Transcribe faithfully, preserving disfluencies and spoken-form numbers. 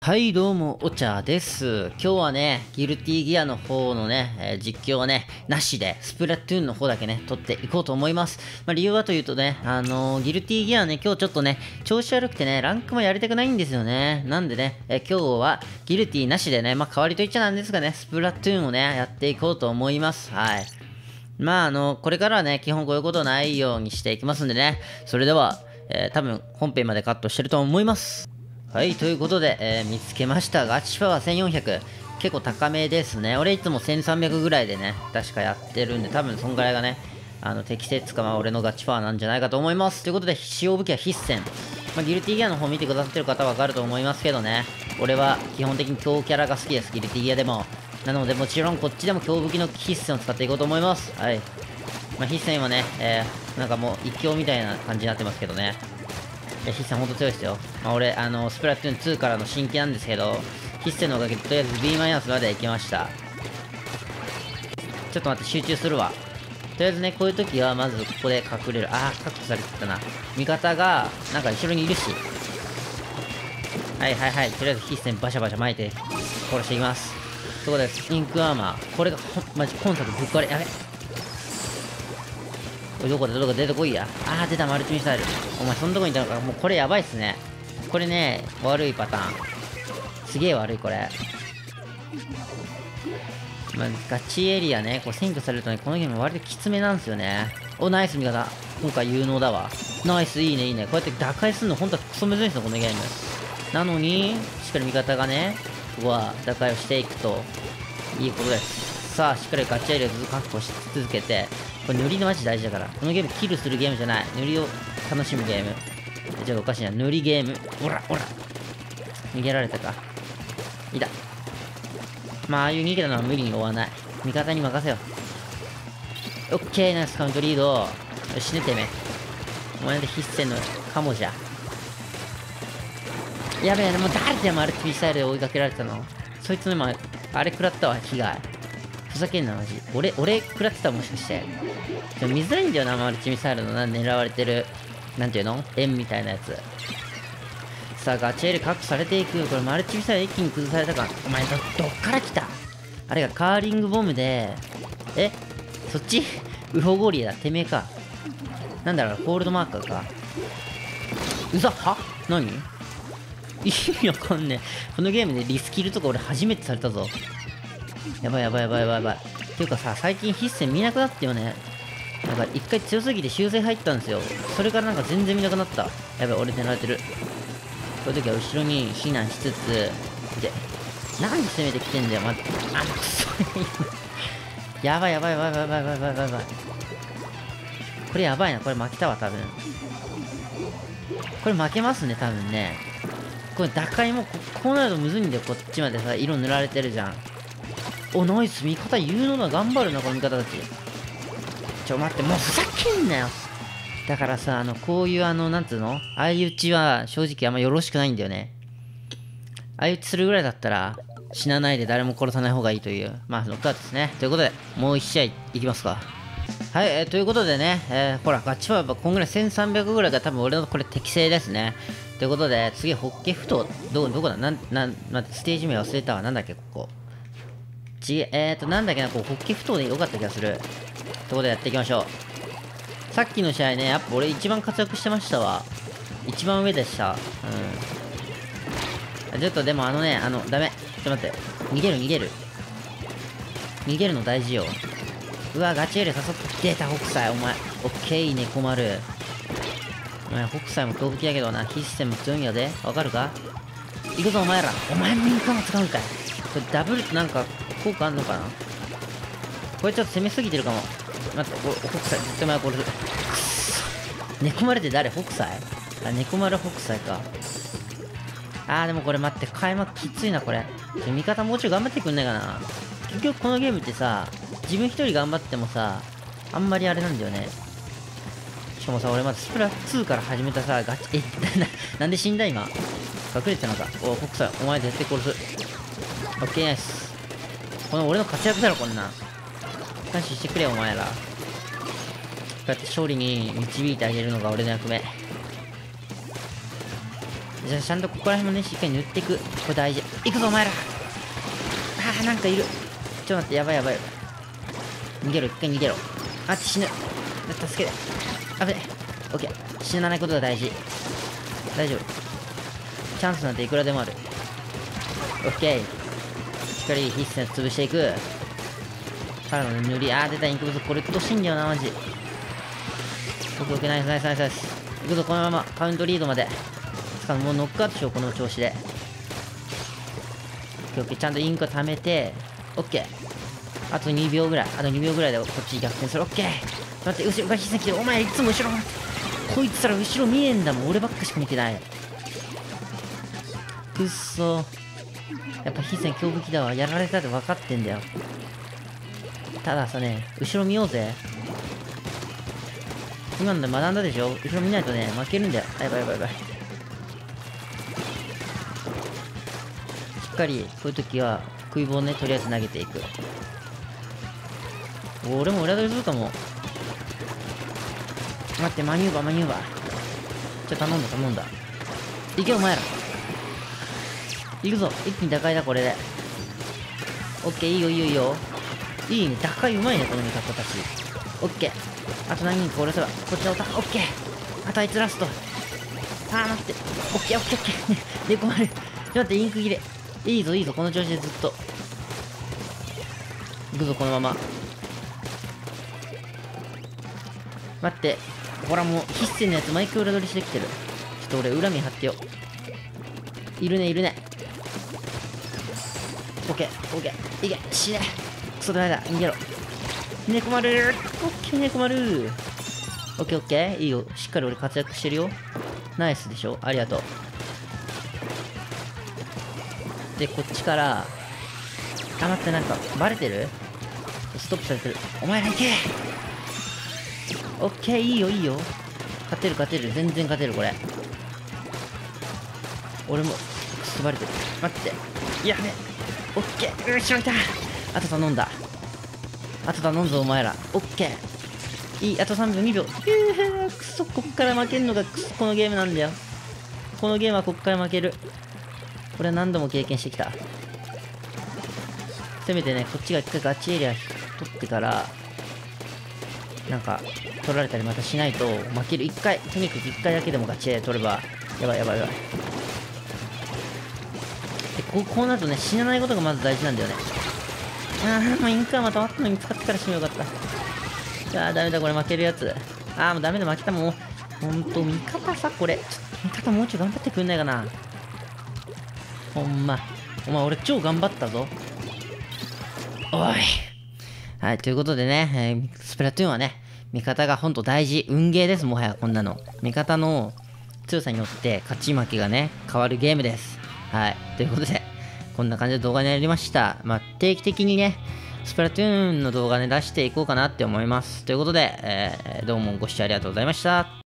はい、どうも、お茶です。今日はね、ギルティギアの方のね、えー実況はね、なしで、スプラトゥーンの方だけね、撮っていこうと思います。まあ、理由はというとね、あのーギルティギアね、今日ちょっとね、調子悪くてね、ランクもやりたくないんですよね。なんでね、えー今日はギルティなしでね、まあ、代わりと言っちゃなんですがね、スプラトゥーンをね、やっていこうと思います。はい。まあ、あの、これからはね、基本こういうことないようにしていきますんでね、それでは、えー多分本編までカットしてると思います。はい、ということで、えー見つけました。ガチパワーせんよんひゃく。結構高めですね。俺いつもせんさんびゃくぐらいでね、確かやってるんで、多分そんぐらいがね、あの、適切か、まあ俺のガチパワーなんじゃないかと思います。ということで、使用武器は必戦。まあ、ギルティギアの方見てくださってる方はわかると思いますけどね、俺は基本的に強キャラが好きです、ギルティギアでも。なので、もちろんこっちでも強武器の必戦を使っていこうと思います。はい。まあ、必戦はね、えー、なんかもう一強みたいな感じになってますけどね。いや、筆戦ほんと強いですよ。まあ、俺、あの、スプラトゥーンツーからの新規なんですけど、筆戦のおかげでとりあえず B マイナスまで行きました。ちょっと待って、集中するわ。とりあえずね、こういう時はまずここで隠れる。あー、確保されてたな。味方が、なんか後ろにいるし。はいはいはい。とりあえず筆戦バシャバシャ巻いて、殺していきます。そこです。インクアーマー。これがほん、マジ、今作ぶっ壊れ。やべ。おい、どこだどこだ出てこいや。あー、出た、マルチミサイル。お前、そんなとこにいたのか。もうこれやばいっすね。これね、悪いパターン。すげえ悪い、これ。まあ、ガチエリアね、こう占拠されるとね、このゲーム割ときつめなんですよね。お、ナイス味方。今回有能だわ。ナイス、いいね、いいね。こうやって打開するの、ほんとはクソ珍しいですよ、このゲーム。なのに、しっかり味方がね、ここは打開をしていくと、いいことです。さあ、しっかりガチエリアずっと確保し続けて、これ塗りのマジ大事だから。このゲームキルするゲームじゃない。塗りを楽しむゲーム。ちょっとおかしいな。塗りゲーム。おら、おら。逃げられたか。いた。まあ、ああいう逃げたのは無理に追わない。味方に任せよう。オッケー、ナイスカウントリード。死ねてめえ。お前で必戦のカモじゃ。やべえ、もう誰でマルチミサイルで追いかけられたの。そいつの今、あれ食らったわ、被害。ふざけんな、マジ。俺、俺食らってたもしかして。でも見づらいんだよな、マルチミサイルのな狙われてる、なんていうの円みたいなやつ。さあ、ガチエル確保されていく。これマルチミサイル一気に崩されたか。お前ど、どっから来たあれがカーリングボムで、えそっちウホゴーリアだ。てめえか。なんだろう、ホールドマーカーか。うざは何意味わかんねえ。このゲームでリスキルとか俺初めてされたぞ。やばいやばいやばいやばいやばい。っていうかさ、最近必戦見なくなったよね。なんか一回強すぎて修正入ったんですよ。それからなんか全然見なくなった。やばい、俺狙われてる。こういう時は後ろに避難しつつ、で、なんで攻めてきてんだよ、ま、あ、くそやばいやばいやばいやばいやばいやばいやばいやばい。これやばいな、これ負けたわ、多分。これ負けますね、多分ね。これ打開もこ、こうなるとむずいんだよ、こっちまでさ、色塗られてるじゃん。お、ナイス、味方有能な、頑張るな、この味方たち。ちょ、待って、もうふざけんなよ。だからさ、あの、こういうあの、なんつうの相打ちは正直あんまよろしくないんだよね。相打ちするぐらいだったら、死なないで誰も殺さない方がいいという、まあ、ノックアウトですね。ということで、もう一試合いきますか。はい、えー、ということでね、えー、ほら、ガチはやっぱこんぐらいせんさんびゃくぐらいが多分俺のこれ適正ですね。ということで、次、ホッケふ頭、ど、どこだなん、なん、待って、ステージ名忘れたわ。なんだっけ、ここ。ち、えーと、なんだっけな、こう、ホッケふ頭でよかった気がする。ということでやっていきましょう。さっきの試合ね、やっぱ俺一番活躍してましたわ。一番上でした。うん。ちょっとでもあのね、あの、ダメ。ちょっと待って。逃げる逃げる。逃げるの大事よ。うわ、ガチエル誘ってた、北斎。お前。オッケー、猫丸。お前、北斎も強武器だけどな、必戦も強いんやで。わかるか行くぞ、お前ら。お前の民間も使うんかい。これダブル、なんか、効果あんのかなこれちょっと攻めすぎてるかも。待って、お、北斎、絶対前これ。くっそ。猫丸って誰北斎あ、猫丸北斎か。あー、でもこれ待って、開幕きついな、これ。味方もうちょい頑張ってくんないかな。結局このゲームってさ、自分一人頑張ってもさ、あんまりあれなんだよね。しかもさ、俺まずスプラツーから始めたさ、ガチ、え、な、なんで死んだ今。隠れてたのか。お、北斎、お前絶対殺す。オッケーナイス。この俺の活躍だろ、こんなん。監視してくれよ、お前ら。こうやって勝利に導いてあげるのが俺の役目。じじゃあちゃんとここら辺もねしっかり塗っていく。これ大事。いくぞお前ら。あーなんかいる。ちょっと待って、やばいやばい。逃げろ、一回逃げろ。あ死ぬ。助けて。あべオッケー。死なないことが大事。大丈夫。チャンスなんていくらでもある。オッケー。しっかり必殺潰していく。からの塗り。あー出た。インクブス。これうっとしいんだよなマジ。オッケーオッケー。ナイスナイスナイスナイス。いくぞこのままカウントリードまで。つかもうノックアウトしようこの調子で。オッケーオッケー。ちゃんとインクを貯めて。オッケー。あとにびょうぐらい。あとにびょうぐらいでこっち逆転する。オッケー。待って、後ろが必殺来てる。お前いつも後ろ。こいつら後ろ見えんだもん。俺ばっかしか見てない。くっそ。やっぱ必殺強武器だわ。やられたって分かってんだよ。たださね、後ろ見ようぜ。今ので学んだでしょ。後ろ見ないとね、負けるんだよ。やばいやばいやばい。しっかり、こういう時は、食い棒ね、とりあえず投げていく。俺も裏取りするかも。待って、マニューバー、マニューバー。ちょ、頼んだ、頼んだ。行け、お前ら。行くぞ。一気に打開だ、これで。オッケー、いいよ、いいよ、いいよ。いいね、打開うまいね、この味方たち。オッケー。あと何人か殺せば、こっちのターン、オッケー。あとあいつラスト。あー、待って。オッケー、オッケー、オッケー。ね、猫丸。ちょっと待って、インク切れ。いいぞ、いいぞ、この調子でずっと。行くぞ、このまま。待って。ほらもう、必戦のやつ毎回裏取りしてきてる。ちょっと俺、恨み張ってよ。いるね、いるね。オッケー、オッケー。いけ、死ね。クソダメだ、逃げろ。猫丸。オッケー、猫丸。オッケー、オッケー。いいよ。しっかり俺活躍してるよ。ナイスでしょ。ありがとう。で、こっちから、あ、待って、なんか、バレてる？ストップされてる。お前ら行け！オッケー、いいよ、いいよ。勝てる、勝てる。全然勝てる、これ。俺も、くそバレてる。待って。やべ。オッケー。うーしまいた。あと頼んだ。あと頼んぞ、お前ら。オッケー。いい、あとさんびょう、にびょう。えー、くそ、こっから負けるのがくそ、このゲームなんだよ。このゲームはこっから負ける。これは何度も経験してきた。せめてね、こっちが一回ガチエリア取ってから、なんか、取られたりまたしないと負ける。一回、とにかく一回だけでもガチエリア取れば、やばいやばいやばい。で、こう、こうなるとね、死なないことがまず大事なんだよね。あー、もうインカーまたあったのに使ってから死ねばよかった。あー、ダメだ、これ負けるやつ。あー、もうダメだ、負けたもん。ほんと、味方さ、これ。ちょっと、味方もうちょい頑張ってくんないかな。ほんま。お前、俺超頑張ったぞ。おい。はい、ということでね、えー、スプラトゥーンはね、味方がほんと大事。運ゲーです、もはや、こんなの。味方の強さによって勝ち負けがね、変わるゲームです。はい、ということで、こんな感じで動画になりました。まあ、定期的にね、スプラトゥーンの動画ね、出していこうかなって思います。ということで、えー、どうもご視聴ありがとうございました。